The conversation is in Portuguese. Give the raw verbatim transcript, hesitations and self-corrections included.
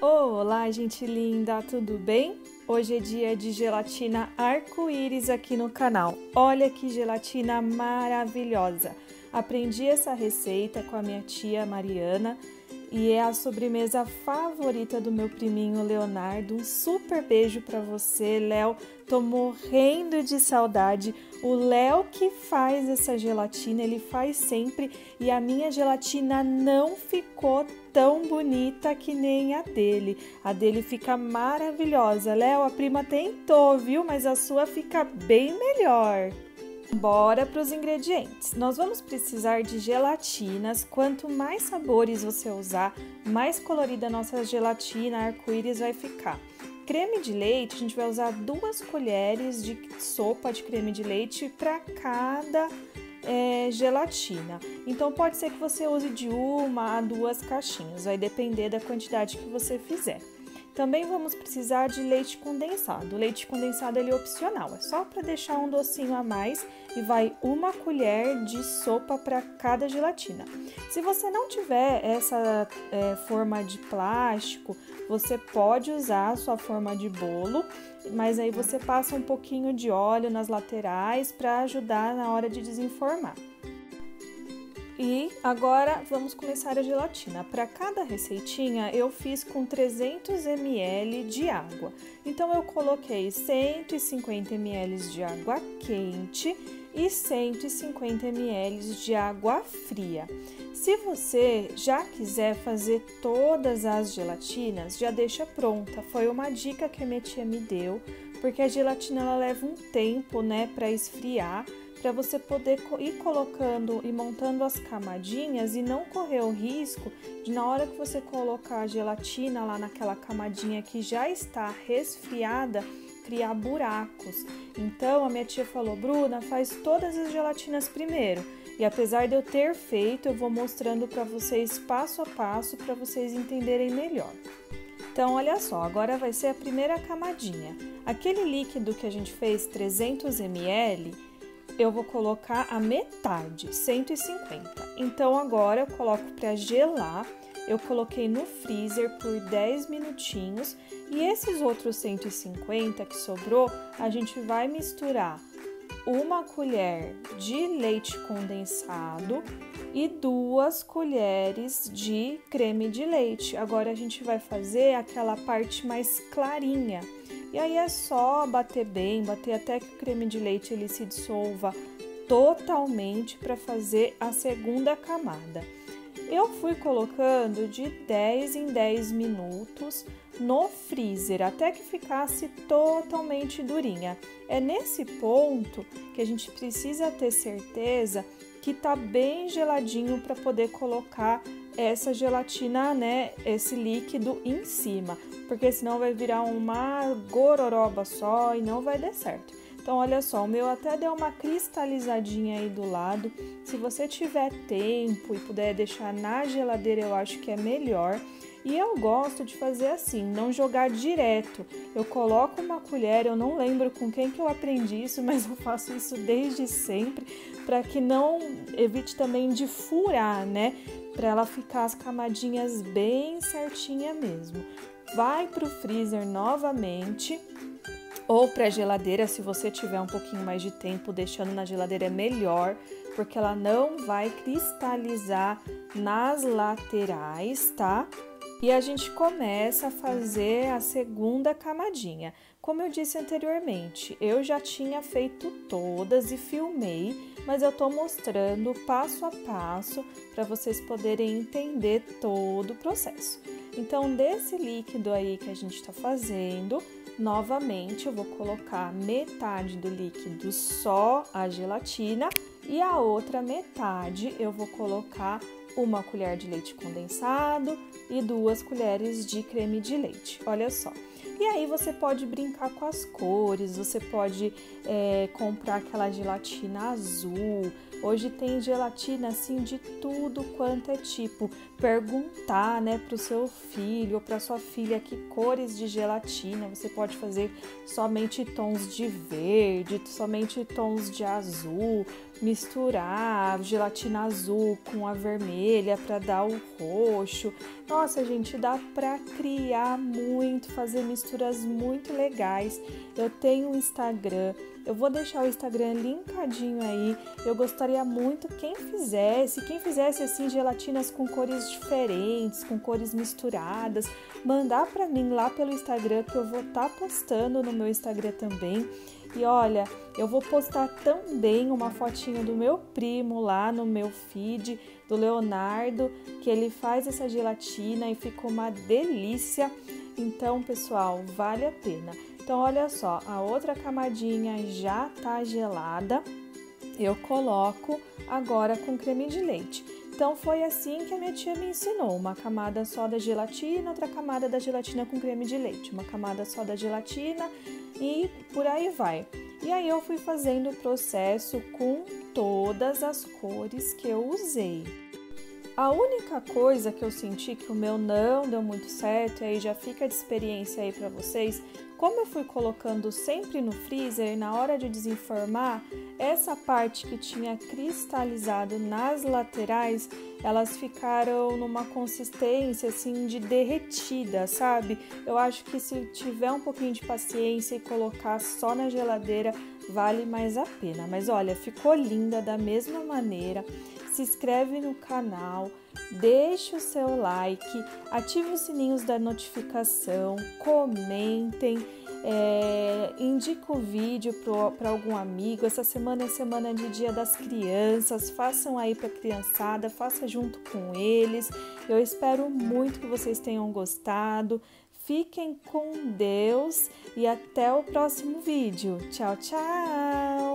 Olá, gente linda, tudo bem? Hoje é dia de gelatina arco-íris aqui no canal. Olha que gelatina maravilhosa! Aprendi essa receita com a minha tia Mariana e é a sobremesa favorita do meu priminho Leonardo. Um super beijo para você, Léo. Tô morrendo de saudade. O Léo que faz essa gelatina, ele faz sempre e a minha gelatina não ficou tão bonita que nem a dele. A dele fica maravilhosa. Léo, a prima tentou, viu? Mas a sua fica bem melhor. Bora para os ingredientes. Nós vamos precisar de gelatinas. Quanto mais sabores você usar, mais colorida a nossa gelatina arco-íris vai ficar. Creme de leite, a gente vai usar duas colheres de sopa de creme de leite para cada é, gelatina. Então pode ser que você use de uma a duas caixinhas, vai depender da quantidade que você fizer. Também vamos precisar de leite condensado. O leite condensado ele é opcional, é só para deixar um docinho a mais e vai uma colher de sopa para cada gelatina. Se você não tiver essa é, forma de plástico, você pode usar a sua forma de bolo, mas aí você passa um pouquinho de óleo nas laterais para ajudar na hora de desenformar. E agora vamos começar a gelatina. Para cada receitinha eu fiz com trezentos mililitros de água. Então eu coloquei cento e cinquenta mililitros de água quente e cento e cinquenta mililitros de água fria. Se você já quiser fazer todas as gelatinas, já deixa pronta. Foi uma dica que a minha tia me deu, porque a gelatina ela leva um tempo, né, para esfriar, para você poder ir colocando e montando as camadinhas e não correr o risco de, na hora que você colocar a gelatina lá naquela camadinha que já está resfriada, criar buracos. Então a minha tia falou: Bruna, faz todas as gelatinas primeiro. E apesar de eu ter feito, eu vou mostrando para vocês passo a passo para vocês entenderem melhor. Então, olha só, agora vai ser a primeira camadinha. Aquele líquido que a gente fez, trezentos mililitros, eu vou colocar a metade, cento e cinquenta. Então, agora eu coloco para gelar. Eu coloquei no freezer por dez minutinhos e esses outros cento e cinquenta que sobrou, a gente vai misturar uma colher de leite condensado e duas colheres de creme de leite. Agora a gente vai fazer aquela parte mais clarinha. E aí é só bater bem, bater até que o creme de leite ele se dissolva totalmente para fazer a segunda camada. Eu fui colocando de dez em dez minutos no freezer até que ficasse totalmente durinha. É nesse ponto que a gente precisa ter certeza que tá bem geladinho para poder colocar essa gelatina, né, esse líquido em cima, porque senão vai virar uma gororoba só e não vai dar certo. Então, olha só, o meu até deu uma cristalizadinha aí do lado. Se você tiver tempo e puder deixar na geladeira, eu acho que é melhor. E eu gosto de fazer assim, não jogar direto. Eu coloco uma colher, eu não lembro com quem que eu aprendi isso, mas eu faço isso desde sempre, para que não evite também de furar, né? Para ela ficar as camadinhas bem certinha mesmo. Vai pro freezer novamente, ou para a geladeira, se você tiver um pouquinho mais de tempo, deixando na geladeira é melhor, porque ela não vai cristalizar nas laterais, tá? E a gente começa a fazer a segunda camadinha. Como eu disse anteriormente, eu já tinha feito todas e filmei, mas eu tô mostrando passo a passo para vocês poderem entender todo o processo. Então, desse líquido aí que a gente tá fazendo, novamente eu vou colocar metade do líquido só a gelatina e a outra metade eu vou colocar uma colher de leite condensado e duas colheres de creme de leite, olha só. E aí você pode brincar com as cores, você pode é, comprar aquela gelatina azul. Hoje tem gelatina assim de tudo quanto é tipo. Perguntar, né, para o seu filho ou para sua filha que cores de gelatina. Você pode fazer somente tons de verde, somente tons de azul, misturar a gelatina azul com a vermelha para dar o roxo. Nossa, gente, dá pra criar muito, fazer misturas muito legais. Eu tenho um Instagram, eu vou deixar o Instagram linkadinho aí. Eu gostaria muito quem fizesse, quem fizesse assim gelatinas com cores diferentes, com cores misturadas, mandar pra mim lá pelo Instagram, que eu vou estar postando no meu Instagram também. E olha, eu vou postar também uma fotinho do meu primo lá no meu feed, do Leonardo, que ele faz essa gelatina e ficou uma delícia. Então, pessoal, vale a pena. Então, olha só, a outra camadinha já tá gelada. Eu coloco agora com creme de leite. Então, foi assim que a minha tia me ensinou. Uma camada só da gelatina, outra camada da gelatina com creme de leite. Uma camada só da gelatina e por aí vai. E aí eu fui fazendo o processo com todas as cores que eu usei. A única coisa que eu senti que o meu não deu muito certo, e aí já fica de experiência aí para vocês, como eu fui colocando sempre no freezer, na hora de desenformar, essa parte que tinha cristalizado nas laterais, elas ficaram numa consistência assim de derretida, sabe? Eu acho que se tiver um pouquinho de paciência e colocar só na geladeira, vale mais a pena. Mas olha, ficou linda da mesma maneira. Se inscreve no canal, deixe o seu like, ative os sininhos da notificação, comentem, é, indica o vídeo para algum amigo. Essa semana é semana de Dia das Crianças, façam aí para a criançada, faça junto com eles. Eu espero muito que vocês tenham gostado. Fiquem com Deus e até o próximo vídeo. Tchau, tchau!